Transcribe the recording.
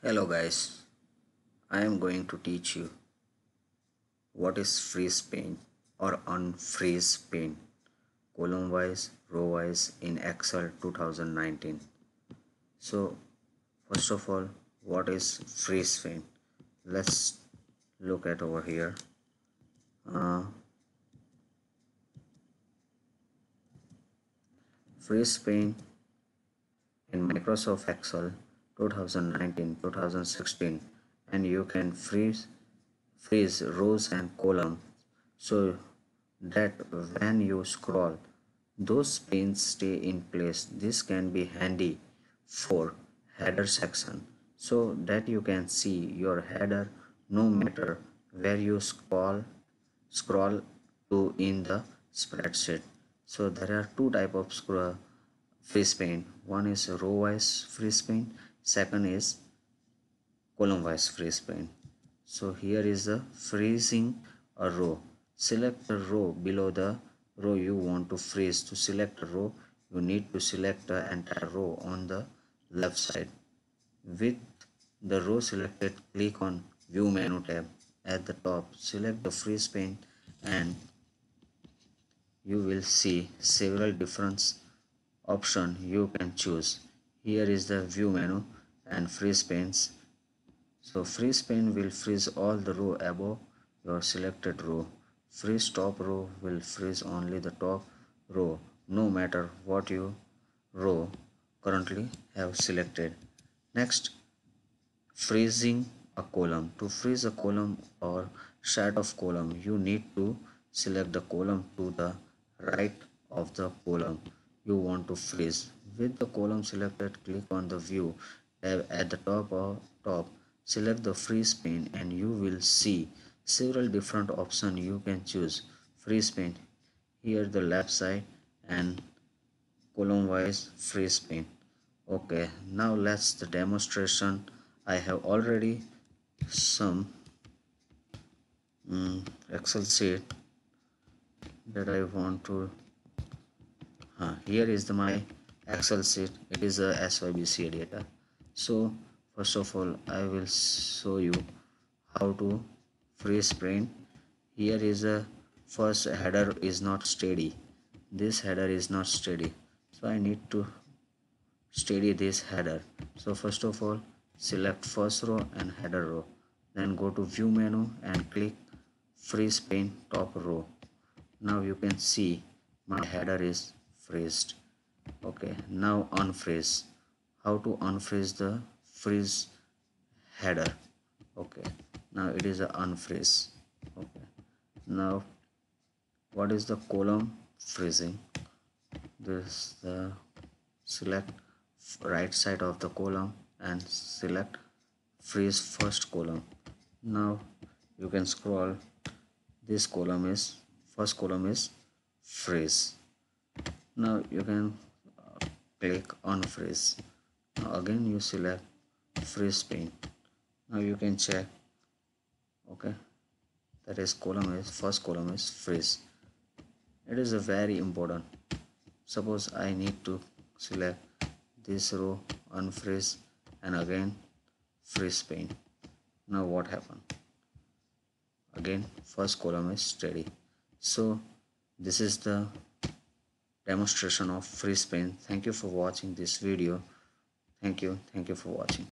Hello guys, I am going to teach you what is freeze paint or unfreeze paint column wise, row wise in Excel 2019. So first of all, what is freeze paint? Let's look at over here. Freeze paint in Microsoft Excel 2019-2016, and you can freeze rows and columns so that when you scroll those panes stay in place. This can be handy for header section so that you can see your header no matter where you scroll to in the spreadsheet. So there are two type of freeze paint. One is row wise freeze paint, second is column wise freeze paint. So here is the freezing a row. Select a row below the row you want to freeze. To select a row, you need to select the entire row on the left side. With the row selected, click on View menu tab. At the top, select the freeze paint and you will see several different options you can choose. Here is the View menu and freeze paints. So freeze paint will freeze all the row above your selected row. Freeze top row will freeze only the top row no matter what you row currently have selected. Next, freezing a column. To freeze a column or set of column, you need to select the column to the right of the column you want to freeze. With the column selected, click on the View tab at the top. Select the freeze paint and you will see several different options you can choose. Freeze paint here the left side and column wise freeze paint. Okay, now let's the demonstration. I have already some Excel sheet that I want to here is my Excel sheet. It is a SYBC data. So first of all, I will show you how to freeze paint. Here is a first header is not steady. This header is not steady, so I need to steady this header. So first of all, select first row and header row, then go to View menu and click freeze paint top row. Now you can see my header is freezed. Okay, now unfreeze. How to unfreeze the freeze header? Okay, now it is a unfreeze. Okay, now what is the column freezing? This the select right side of the column and select freeze first column. Now you can scroll. This column is first column is freeze. Now you can click on freeze. Now again you select freeze paint. Now you can check. Okay, that is column is first column is freeze. It is a very important. Suppose I need to select this row, unfreeze, and again freeze paint. Now what happened? Again first column is steady. So this is the demonstration of freeze paint. Thank you for watching this video. Thank you for watching.